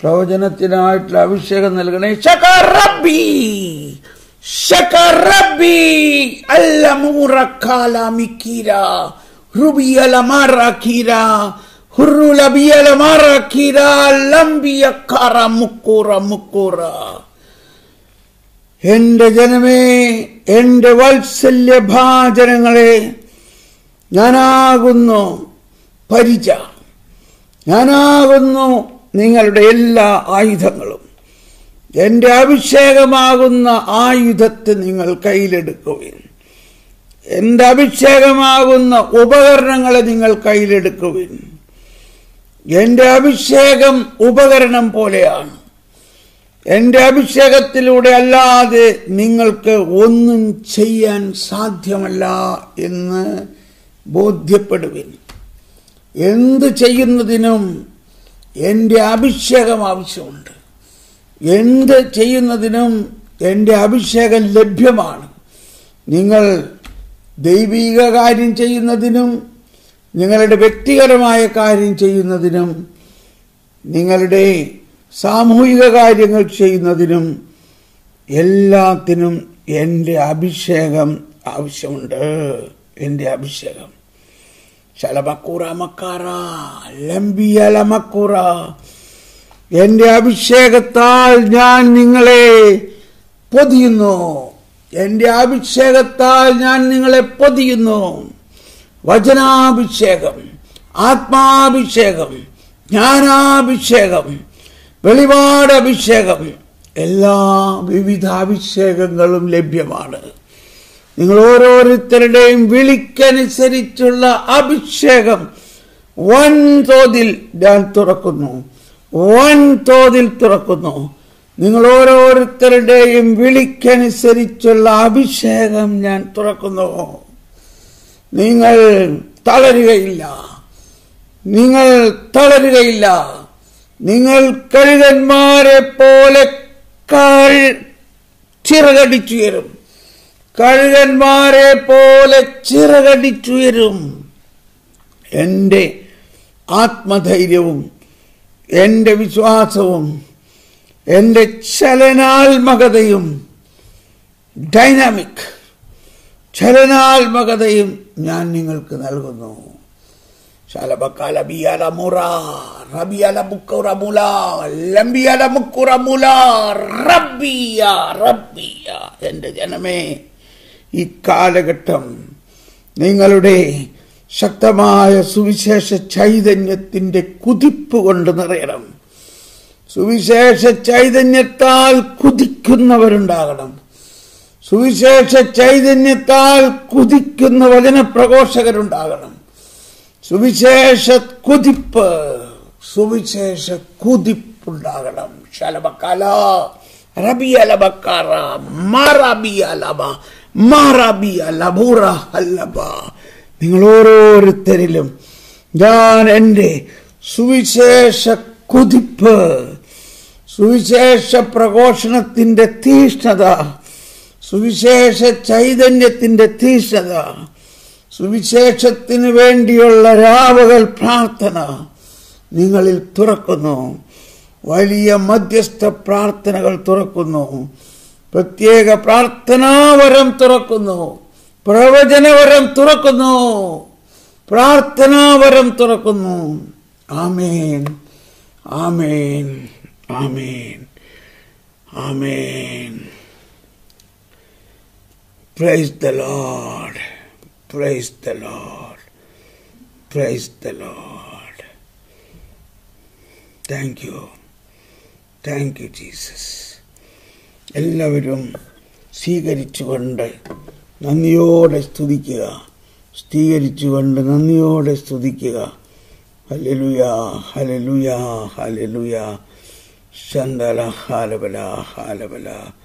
പ്രവചനത്തിനായിട്ടുള്ള അഭിഷേകം നൽകണേ. ശകറബി ശകറബി അല്ലമൂറക്കാല മിക്കീര റുബിയലമാറക്കീര ഹുറുലബിയലമാറക്കീര ലംബിയക്കാറ മുക്കൂറ മുക്കൂറ. എന്റെ ജനമേ, എന്റെ വാത്സല്യഭാജനങ്ങളെ, ഞാനാകുന്നു പരിച, ഞാനാകുന്നു നിങ്ങളുടെ എല്ലാ ആയുധങ്ങളും. എന്റെ അഭിഷേകമാകുന്ന ആയുധത്തെ നിങ്ങൾ കയ്യിലെടുക്കുവിൻ. എന്റെ അഭിഷേകമാകുന്ന ഉപകരണങ്ങളെ നിങ്ങൾ കയ്യിലെടുക്കുവിൻ. എന്റെ അഭിഷേകം ഉപകരണം പോലെയാണ്. എന്റെ അഭിഷേകത്തിലൂടെ അല്ലാതെ നിങ്ങൾക്ക് ഒന്നും ചെയ്യാൻ സാധ്യമല്ല എന്ന് ബോധ്യപ്പെടുവിൻ. എന്ത് ചെയ്യുന്നതിനും എന്റെ അഭിഷേകം ആവശ്യമുണ്ട്. എന്ത് ചെയ്യുന്നതിനും എന്റെ അഭിഷേകം ലഭ്യമാണ്. നിങ്ങൾ ദൈവിക കാര്യം ചെയ്യുന്നതിനും നിങ്ങളുടെ വ്യക്തിപരമായ കാര്യം ചെയ്യുന്നതിനും നിങ്ങളുടെ സാമൂഹിക കാര്യങ്ങൾ ചെയ്യുന്നതിനും എല്ലാത്തിനും എന്റെ അഭിഷേകം ആവശ്യമുണ്ട്. എന്റെ അഭിഷേകം ശലമക്കൂറ മക്കാറ ലംബിയലമക്കൂറ. എന്റെ അഭിഷേകത്താൽ ഞാൻ നിങ്ങളെ പൊതിയുന്നു. എന്റെ അഭിഷേകത്താൽ ഞാൻ നിങ്ങളെ പൊതിയുന്നു. വചനാഭിഷേകം, ആത്മാഭിഷേകം, ജ്ഞാനാഭിഷേകം, വെളിപാടഭിഷേകം, എല്ലാ വിവിധ അഭിഷേകങ്ങളും ലഭ്യമാണ്. നിങ്ങൾ ഓരോരുത്തരുടെയും വിളിക്കനുസരിച്ചുള്ള അഭിഷേകം വൻതോതിൽ ഞാൻ തുറക്കുന്നു, വൻതോതിൽ തുറക്കുന്നു. നിങ്ങൾ ഓരോരുത്തരുടെയും വിളിക്കനുസരിച്ചുള്ള അഭിഷേകം ഞാൻ തുറക്കുന്നു. നിങ്ങൾ തളരുകയില്ല, നിങ്ങൾ തളരുകയില്ല. നിങ്ങൾ കഴുകന്മാരെ പോലെ ചിറകടിച്ചുയരും, കഴുകന്മാരെ പോലെ ചിറകടിച്ചുയരും. എന്റെ ആത്മധൈര്യവും എന്റെ വിശ്വാസവും എന്റെ ചലനാത്മകതയും ഡൈനാമിക് ചലനാത്മകതയും ഞാൻ നിങ്ങൾക്ക് നൽകുന്നു. എന്റെ ജനമേ, ഈ കാലഘട്ടം നിങ്ങളുടെ ശക്തമായ സുവിശേഷ ചൈതന്യത്തിന്റെ കുതിപ്പ് കൊണ്ട് നിറയണം. സുവിശേഷ ചൈതന്യത്താൽ കുതിക്കുന്നവരുണ്ടാകണം. സുവിശേഷ ചൈതന്യത്താൽ കുതിക്കുന്ന വചനപ്രഘോഷകരുണ്ടാകണം. സുവിശേഷ കുതിപ്പ്, സുവിശേഷ കുതിപ്പുണ്ടാകണം. ശലബക്കാല റബിയലബക്കാറ മാറബിയലബ മാറബിയലബൂറ ഹല്ലബ. നിങ്ങൾ ഓരോരുത്തരിലും ഞാൻ എൻ്റെ സുവിശേഷ കുതിപ്പ്, സുവിശേഷ പ്രഘോഷണത്തിന്റെ തീഷ്ണത, സുവിശേഷ ചൈതന്യത്തിന്റെ തീഷ്ണത, സുവിശേഷത്തിന് വേണ്ടിയുള്ള രാവുകൾ പ്രാർത്ഥന നിങ്ങളിൽ തുറക്കുന്നു. വലിയ മധ്യസ്ഥ പ്രാർത്ഥനകൾ തുറക്കുന്നു. പ്രത്യേക പ്രാർത്ഥനാവരം തുറക്കുന്നു. പ്രവചനവരം തുറക്കുന്നു. പ്രാർത്ഥനാവരം തുറക്കുന്നു. ആമേൻ, ആമേൻ, ആമേൻ, ആമേൻ. Praise the Lord. Praise the Lord. Praise the Lord. Thank you. Thank you, Jesus. എല്ലാവരും സ്വീകരിച്ചുകൊണ്ട് നന്ദിയോടെ സ്തുതിക്കുക. സ്വീകരിച്ചുകൊണ്ട് നന്ദിയോടെ സ്തുതിക്കുക. ഹല്ലേലൂയ, ഹല്ലേലൂയ, ഹല്ലേലൂയ. ശന്തല ഹാലബല ഹാലബല.